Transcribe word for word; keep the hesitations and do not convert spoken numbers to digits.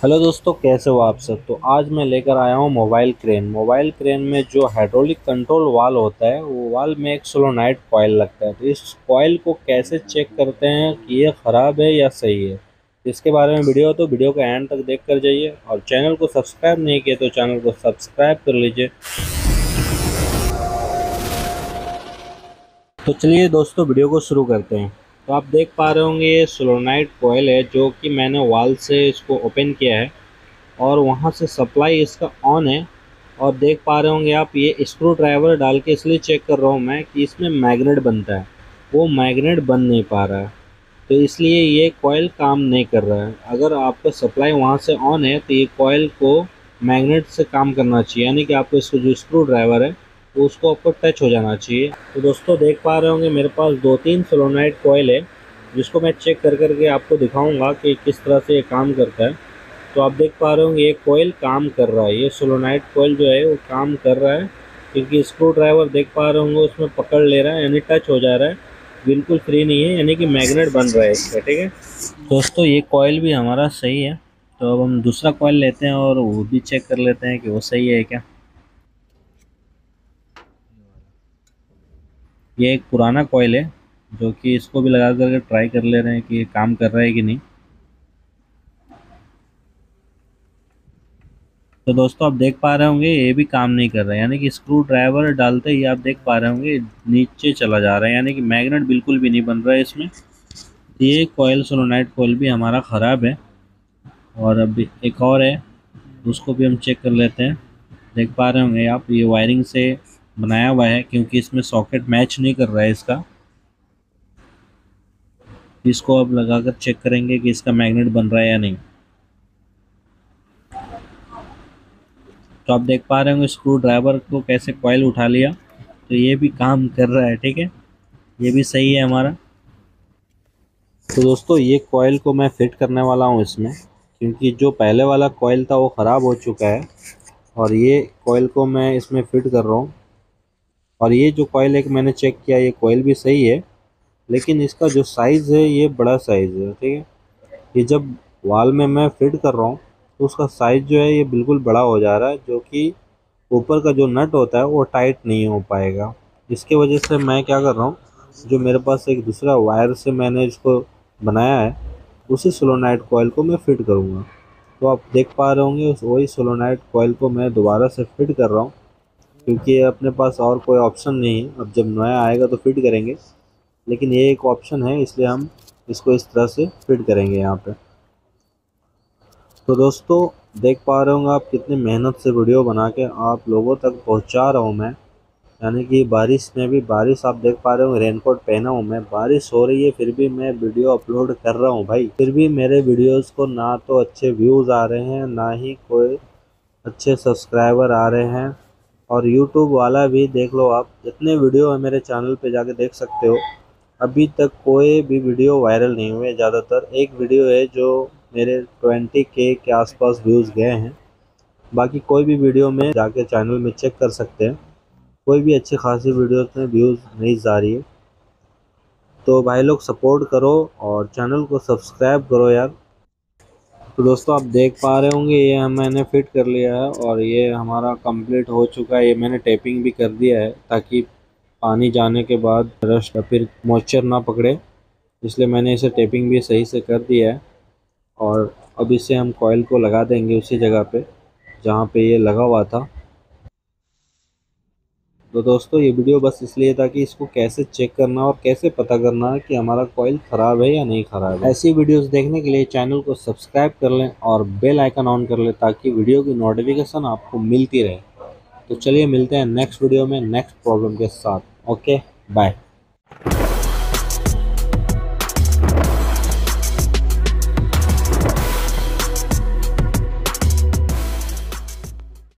Hello दोस्तों, कैसे हो आप सब। तो आज मैं लेकर आया हूँ मोबाइल क्रेन। मोबाइल क्रेन में जो हाइड्रोलिक कंट्रोल वाल होता है, वो वाल में एक सोलोनाइट कॉइल लगता है। तो इस कॉइल को कैसे चेक करते हैं कि ये ख़राब है या सही है, इसके बारे में वीडियो तो वीडियो का एंड तक देख कर जाइए। और चैनल को सब्सक्राइब नहीं किया तो चैनल को सब्सक्राइब कर लीजिए। तो चलिए दोस्तों, वीडियो को शुरू करते हैं। तो आप देख पा रहे होंगे ये सोलोनाइट कॉइल है, जो कि मैंने वाल से इसको ओपन किया है और वहाँ से सप्लाई इसका ऑन है। और देख पा रहे होंगे आप, ये स्क्रू ड्राइवर डाल के इसलिए चेक कर रहा हूँ मैं कि इसमें मैग्नेट बनता है, वो मैग्नेट बन नहीं पा रहा है, तो इसलिए ये कॉइल काम नहीं कर रहा है। अगर आपका सप्लाई वहाँ से ऑन है तो ये कॉइल को मैग्नेट से काम करना चाहिए, यानी कि आपको इसको जो स्क्रू ड्राइवर है वो उसको आपको टच हो जाना चाहिए। तो दोस्तों देख पा रहे होंगे मेरे पास दो तीन सोलोनाइट कॉइल है, जिसको मैं चेक कर करके आपको दिखाऊंगा कि किस तरह से ये काम करता है। तो आप देख पा रहे होंगे ये कोयल काम कर रहा है, ये सोलोनाइट कोयल जो है वो काम कर रहा है, क्योंकि स्क्रू ड्राइवर देख पा रहे होंगे उसमें पकड़ ले रहा है, यानी टच हो जा रहा है, बिल्कुल फ्री नहीं है, यानी कि मैग्नेट बन रहा है इसका। ठीक है दोस्तों, ये कोयल भी हमारा सही है। तो अब हम दूसरा कोयल लेते हैं और वो भी चेक कर लेते हैं कि वो सही है क्या। ये एक पुराना कोयल है, जो कि इसको भी लगा करके ट्राई कर ले रहे हैं कि ये काम कर रहा है कि नहीं। तो दोस्तों आप देख पा रहे होंगे ये भी काम नहीं कर रहा है, यानी कि स्क्रू ड्राइवर डालते ही आप देख पा रहे होंगे नीचे चला जा रहा है, यानी कि मैग्नेट बिल्कुल भी नहीं बन रहा है इसमें। ये कॉयल सोलोनाइट कॉयल भी हमारा ख़राब है। और अभी एक और है, उसको भी हम चेक कर लेते हैं। देख पा रहे होंगे आप, ये वायरिंग से बनाया हुआ है, क्योंकि इसमें सॉकेट मैच नहीं कर रहा है इसका। इसको अब लगा कर चेक करेंगे कि इसका मैग्नेट बन रहा है या नहीं। तो आप देख पा रहे होंगे स्क्रू ड्राइवर को कैसे कॉइल उठा लिया, तो ये भी काम कर रहा है। ठीक है, ये भी सही है हमारा। तो दोस्तों ये कॉइल को मैं फिट करने वाला हूँ इसमें, क्योंकि जो पहले वाला कॉइल था वो ख़राब हो चुका है, और ये कॉइल को मैं इसमें फिट कर रहा हूँ। और ये जो कॉइल एक मैंने चेक किया, ये कॉइल भी सही है, लेकिन इसका जो साइज़ है ये बड़ा साइज़ है। ठीक है, ये जब वाल में मैं फिट कर रहा हूँ तो उसका साइज़ जो है ये बिल्कुल बड़ा हो जा रहा है, जो कि ऊपर का जो नट होता है वो टाइट नहीं हो पाएगा। इसके वजह से मैं क्या कर रहा हूँ, जो मेरे पास एक दूसरा वायर से मैंने इसको बनाया है, उसी सोलोनाइट कॉइल को मैं फिट करूँगा। तो आप देख पा रहे होंगे उस वही सोलोनाइट कॉइल को मैं दोबारा से फिट कर रहा हूँ, क्योंकि अपने पास और कोई ऑप्शन नहीं है। अब जब नया आएगा तो फिट करेंगे, लेकिन ये एक ऑप्शन है, इसलिए हम इसको इस तरह से फिट करेंगे यहाँ पे। तो दोस्तों देख पा रहे होंगे आप, कितनी मेहनत से वीडियो बना के आप लोगों तक पहुंचा रहा हूं मैं। यानी कि बारिश में भी, बारिश आप देख पा रहे हो, रेनकोट पहना हूं मैं, बारिश हो रही है फिर भी मैं वीडियो अपलोड कर रहा हूं भाई। फिर भी मेरे वीडियोस को ना तो अच्छे व्यूज़ आ रहे हैं, ना ही कोई अच्छे सब्सक्राइबर आ रहे हैं। और यूट्यूब वाला भी देख लो आप, जितने वीडियो है मेरे चैनल पे जाके देख सकते हो, अभी तक कोई भी वीडियो वायरल नहीं हुए। ज़्यादातर एक वीडियो है जो मेरे ट्वेंटी के के आसपास व्यूज़ गए हैं, बाकी कोई भी वीडियो में जाके चैनल में चेक कर सकते हैं, कोई भी अच्छी खासी वीडियोस में व्यूज़ नहीं जा रही है। तो भाई लोग सपोर्ट करो और चैनल को सब्सक्राइब करो यार। तो दोस्तों आप देख पा रहे होंगे ये मैंने फिट कर लिया है, और ये हमारा कंप्लीट हो चुका है। ये मैंने टेपिंग भी कर दिया है, ताकि पानी जाने के बाद रस्ट या फिर मॉइस्चर ना पकड़े, इसलिए मैंने इसे टेपिंग भी सही से कर दिया है। और अब इसे हम कॉइल को लगा देंगे उसी जगह पे जहाँ पे ये लगा हुआ था। तो दोस्तों ये वीडियो बस इसलिए था कि इसको कैसे चेक करना और कैसे पता करना है कि हमारा कॉइल ख़राब है या नहीं ख़राब है। ऐसी वीडियोस देखने के लिए चैनल को सब्सक्राइब कर लें और बेल आइकन ऑन कर लें, ताकि वीडियो की नोटिफिकेशन आपको मिलती रहे। तो चलिए मिलते हैं नेक्स्ट वीडियो में नेक्स्ट प्रॉब्लम के साथ। Okay bye.